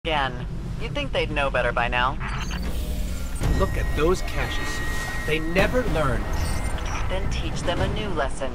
Again, you'd think they'd know better by now. Look at those caches. They never learn. Then teach them a new lesson.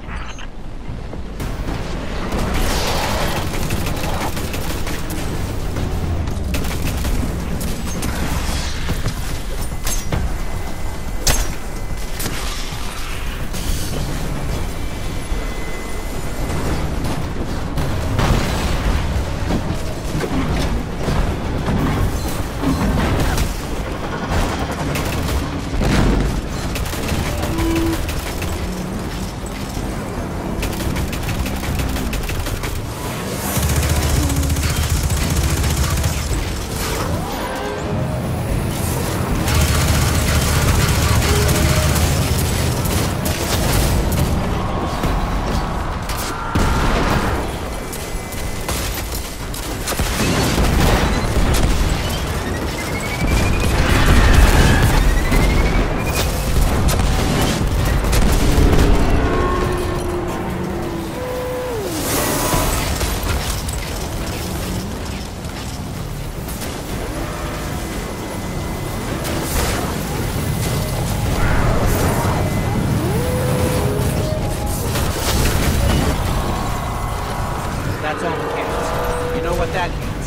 That's all it counts. You know what that means.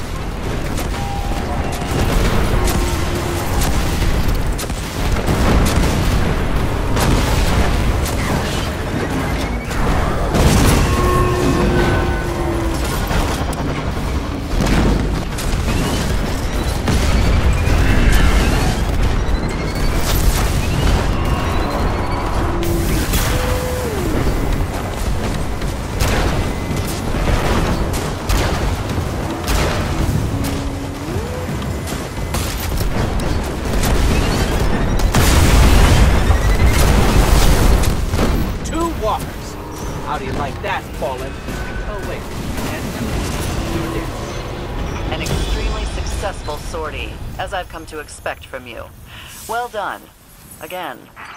How do you like that, Fallen? Oh, wait. And An extremely successful sortie, as I've come to expect from you. Well done. Again.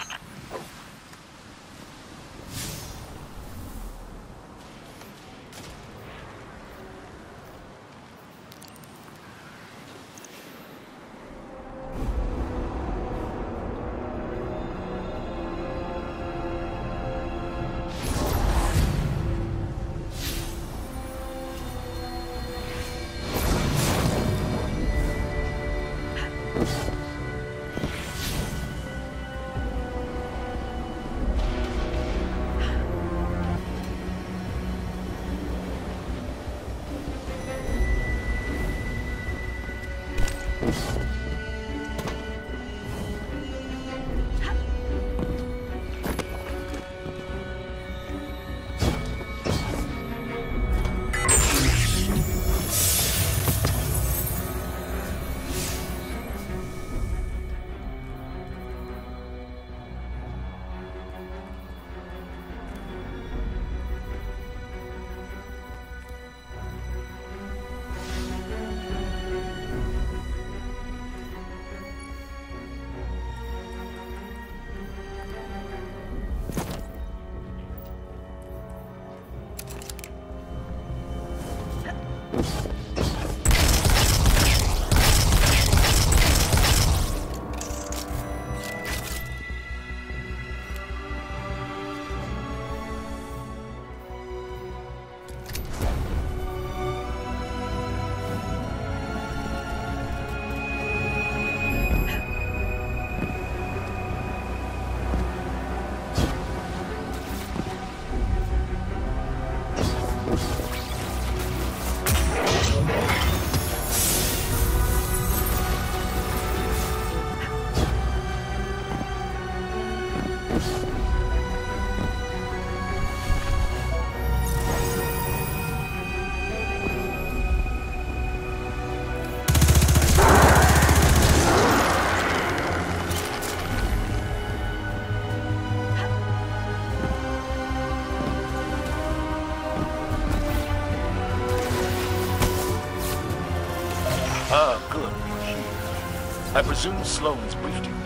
Ah, good. You're here. I presume Sloane's briefed you.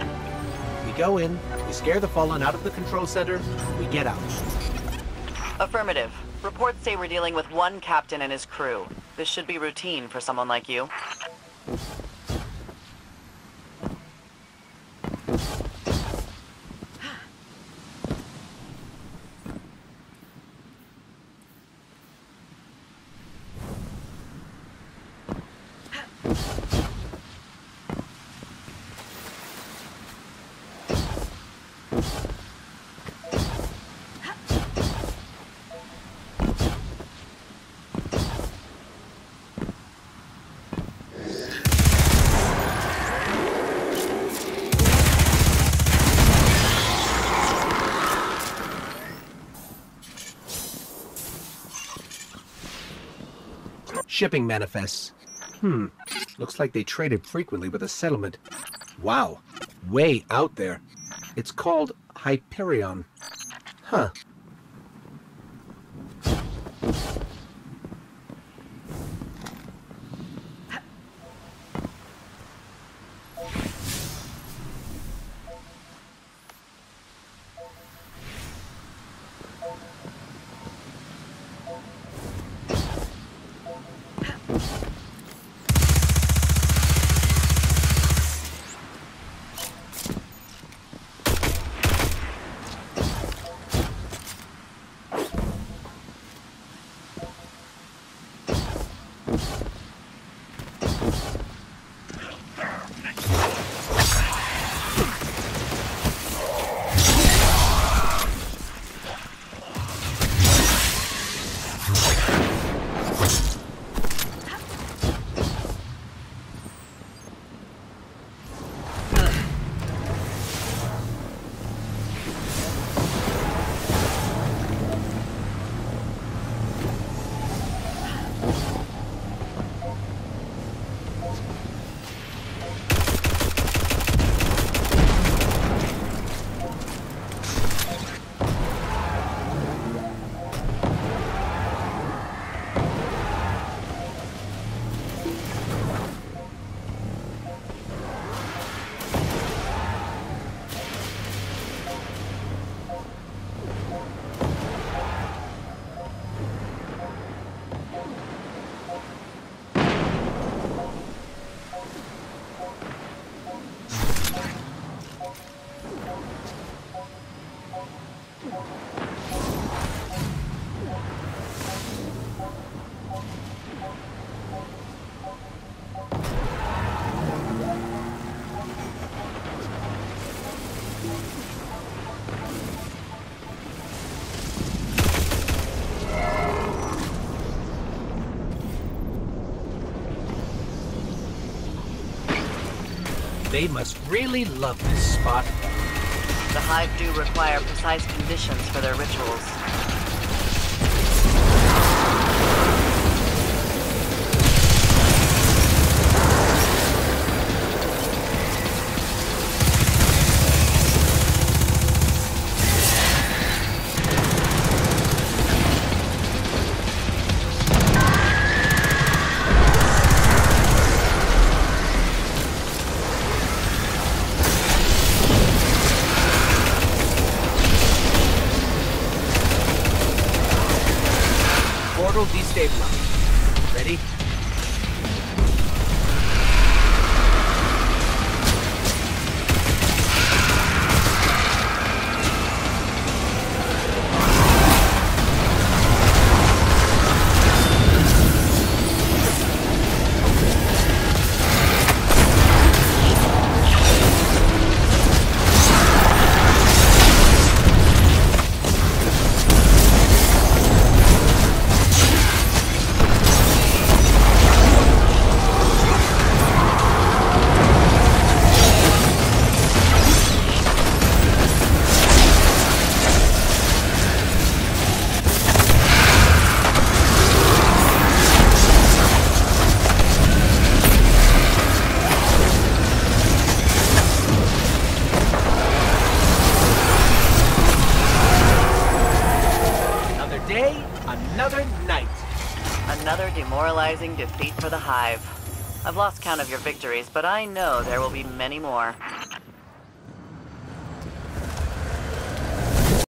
we go in, we scare the Fallen out of the control center, we get out. Affirmative. Reports say we're dealing with one captain and his crew. This should be routine for someone like you. Shipping manifests. Looks like they traded frequently with a settlement. Wow, way out there. It's called Hyperion. Huh. They must really love this spot. The Hive do require precise conditions for their rituals. Portal destabilized. Ready? Another night. Another demoralizing defeat for the Hive. I've lost count of your victories, but I know there will be many more.